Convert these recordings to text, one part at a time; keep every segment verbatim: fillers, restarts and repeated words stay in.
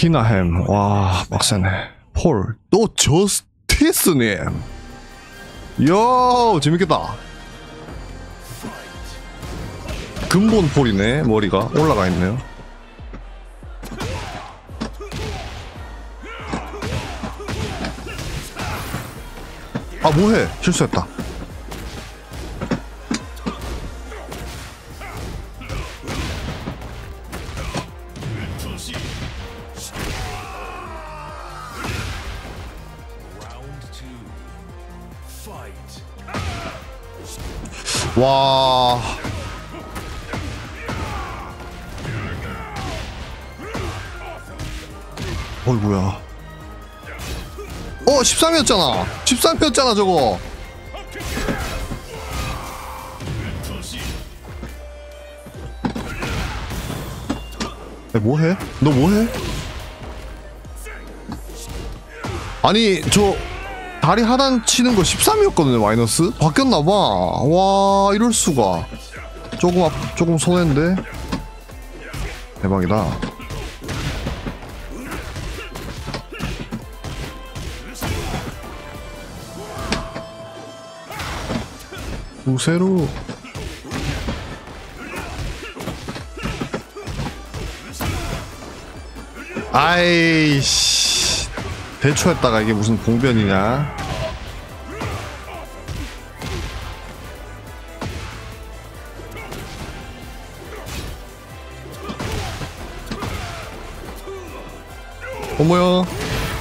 티나햄. 와 빡세네. 폴. 또 저스티스님. 요 재밌겠다. 근본 폴이네. 머리가 올라가 있네요. 아 뭐해? 실수했다. 와. 어이구야. 어 십삼이었잖아. 십삼이었잖아 저거. 야, 뭐해? 너 뭐해? 아니 저 다리 하단 치는 거 십삼이었거든요. 마이너스 바뀌었나봐. 와 이럴수가. 조금 앞 조금 손해인데 대박이다. 우세로. 아이씨 대초했다가 이게 무슨 봉변이냐. 어머요.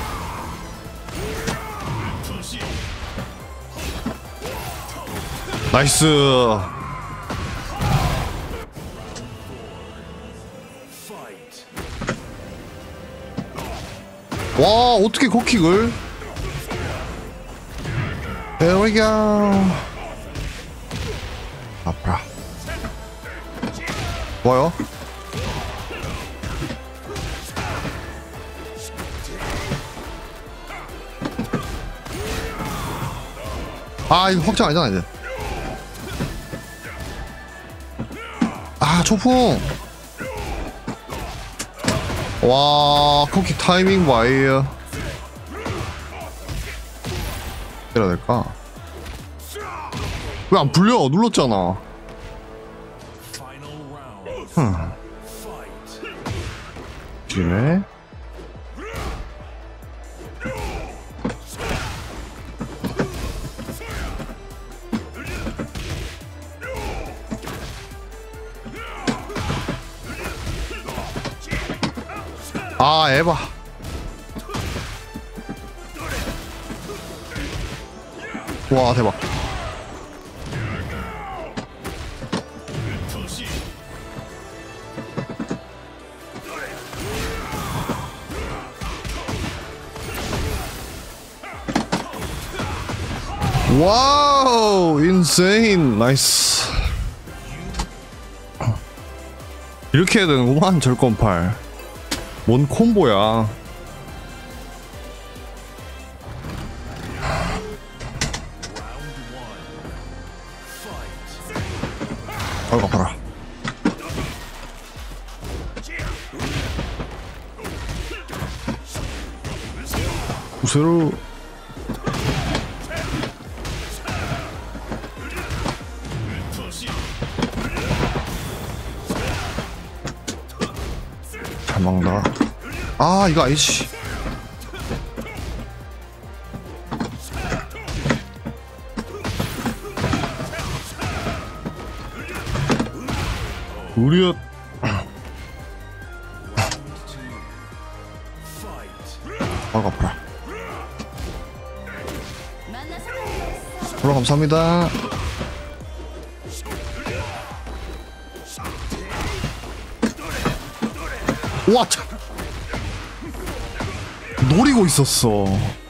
나이스. 와 어떻게 코킥을. There we go. 아프라. 좋아요. 아 이거 확정 아니잖아 이제. 아 초풍. 와 코킥 타이밍 와이어. 해야 될까? 왜 안 풀려? 눌렀잖아. 흠. 뒤네. 아 에바. 와 대박. 와우 인세인. 나이스. 이렇게 해야 되는구만. 절권팔 뭔 콤보야. 아이고 아파라. 우세로. 잘 막는다. 아 이거 아이씨. 우리야. 아이고 아파라. 돌아 감사합니다. 와 참. 노리고 있었어.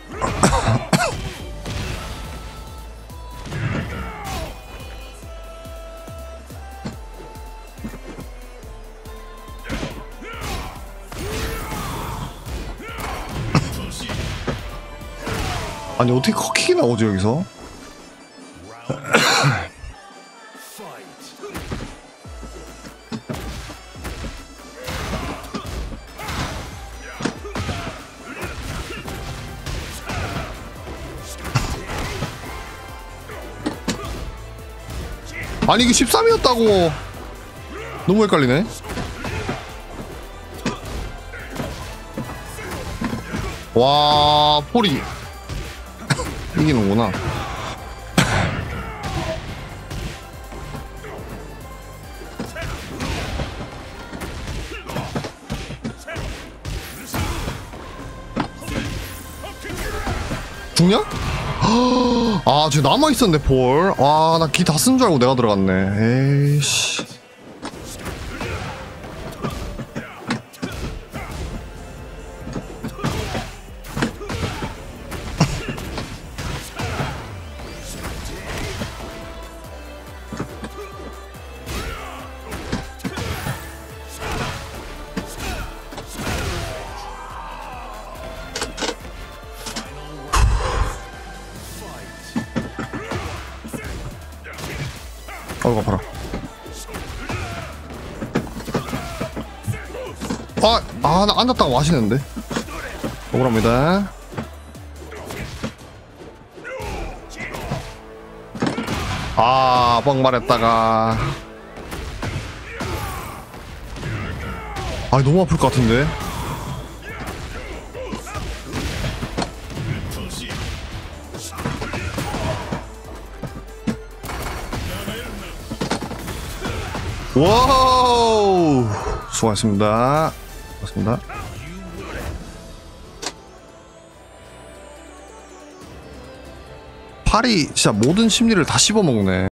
아니 어떻게 커킥이 나오죠 여기서? 아니 이게 십삼이었다고. 너무 헷갈리네. 와 폴이 이기는구나. 죽냐? 아 지금 남아있었네 폴. 와 나 기 다 쓴 줄 알고 내가 들어갔네. 에이씨. 어이구 아파라. 아, 아, 나 앉았다가 마시는데. 억울합니다. 아, 뻥 말했다가. 아, 너무 아플 것 같은데. 와우, 수고하셨습니다. 고맙습니다. 팔이 진짜 모든 심리를 다 씹어먹네.